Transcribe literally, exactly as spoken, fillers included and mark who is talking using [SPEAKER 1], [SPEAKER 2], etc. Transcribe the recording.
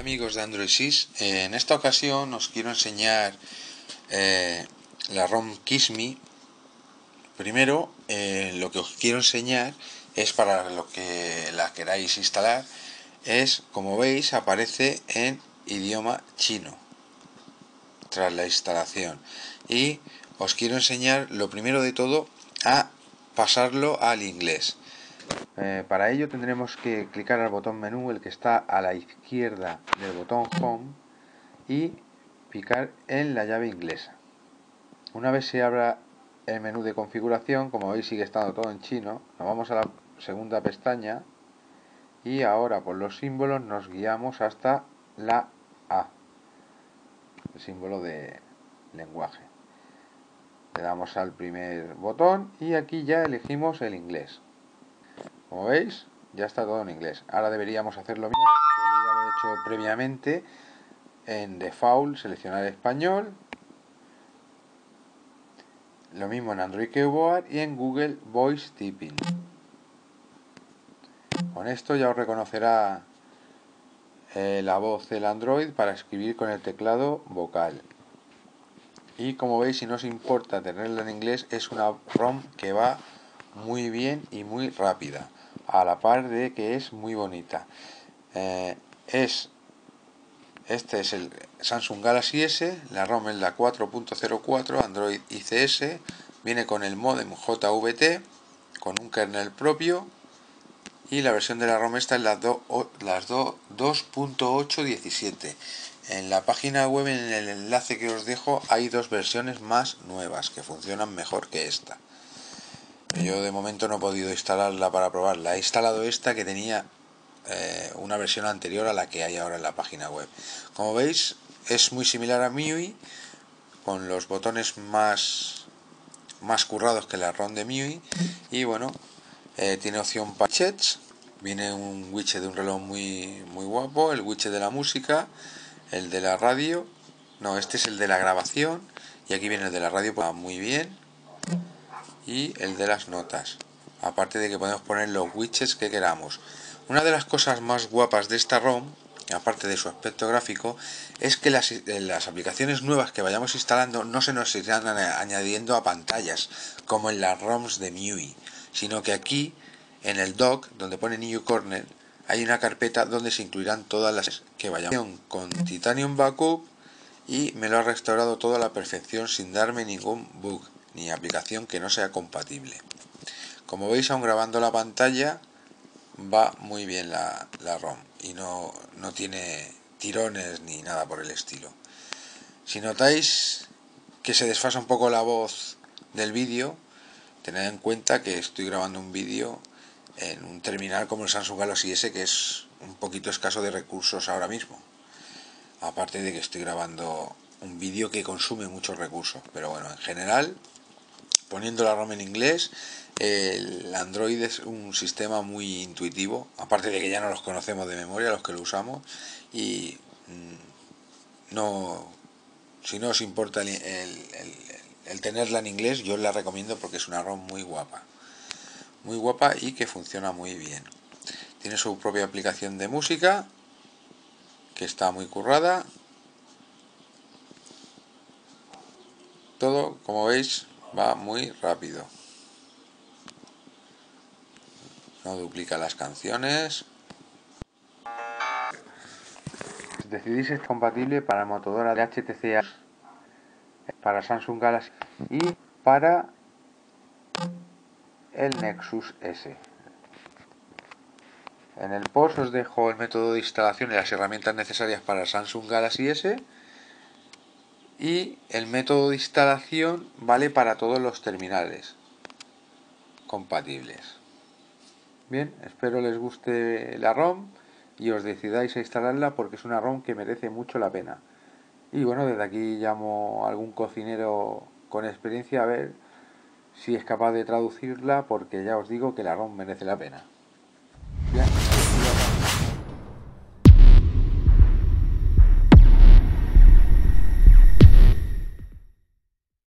[SPEAKER 1] amigos de AndroidSys, eh, en esta ocasión os quiero enseñar eh, la ROM Kiss.Me. Primero, eh, lo que os quiero enseñar es para lo que la queráis instalar, es, como veis, aparece en idioma chino tras la instalación, y os quiero enseñar lo primero de todo a pasarlo al inglés. Eh, para ello tendremos que clicar al botón menú, el que está a la izquierda del botón Home, y picar en la llave inglesa. Una vez se abra el menú de configuración, como veis sigue estando todo en chino, nos vamos a la segunda pestaña y ahora por los símbolos nos guiamos hasta la A, el símbolo de lenguaje. Le damos al primer botón y aquí ya elegimos el inglés. Como veis, ya está todo en inglés. Ahora deberíamos hacer lo mismo, que yo ya lo he hecho previamente. En Default, seleccionar español. Lo mismo en Android Keyboard y en Google Voice Typing. Con esto ya os reconocerá eh, la voz del Android para escribir con el teclado vocal. Y como veis, si no os importa tenerla en inglés, es una ROM que va muy bien y muy rápida, a la par de que es muy bonita. Eh, es Este es el Samsung Galaxy S, la ROM es la cuatro punto cero cuatro, Android I C S, viene con el módem J V T, con un kernel propio, y la versión de la ROM esta es la dos punto ocho punto diecisiete. En la página web, en el enlace que os dejo, hay dos versiones más nuevas que funcionan mejor que esta. Yo de momento no he podido instalarla para probarla. He instalado esta que tenía eh, una versión anterior a la que hay ahora en la página web. Como veis, es muy similar a M I U I, con los botones más más currados que la ROM de M I U I, y bueno, eh, tiene opción para widgets. Viene un widget de un reloj muy muy guapo, el widget de la música, el de la radio, no, este es el de la grabación, y aquí viene el de la radio, pues, muy bien, y el de las notas, aparte de que podemos poner los widgets que queramos. Una de las cosas más guapas de esta ROM, aparte de su aspecto gráfico, es que las, las aplicaciones nuevas que vayamos instalando no se nos irán añadiendo a pantallas como en las ROMs de M I U I, sino que aquí en el dock, donde pone New Kernel, hay una carpeta donde se incluirán todas las que vayamos con Titanium Backup, y me lo ha restaurado todo a la perfección sin darme ningún bug ni aplicación que no sea compatible. Como veis, aún grabando la pantalla, va muy bien la, la ROM y no, no tiene tirones ni nada por el estilo. Si notáis que se desfasa un poco la voz del vídeo, tened en cuenta que estoy grabando un vídeo en un terminal como el Samsung Galaxy S, que es un poquito escaso de recursos ahora mismo, aparte de que estoy grabando un vídeo que consume muchos recursos. Pero bueno, en general, poniendo la ROM en inglés, el Android es un sistema muy intuitivo, aparte de que ya no los conocemos de memoria los que lo usamos, y mmm, no, si no os importa el, el, el, el tenerla en inglés, yo os la recomiendo porque es una ROM muy guapa, muy guapa y que funciona muy bien. Tiene su propia aplicación de música que está muy currada. Todo, como veis, va muy rápido. No duplica las canciones. Decidís es compatible para Motorola de H T C, para Samsung Galaxy y para el Nexus S. En el post os dejo el método de instalación y las herramientas necesarias para el Samsung Galaxy S, y el método de instalación vale para todos los terminales compatibles. Bien, espero les guste la ROM y os decidáis a instalarla, porque es una ROM que merece mucho la pena. Y bueno, desde aquí llamo a algún cocinero con experiencia a ver si es capaz de traducirla, porque ya os digo que la ROM merece la pena. Bien.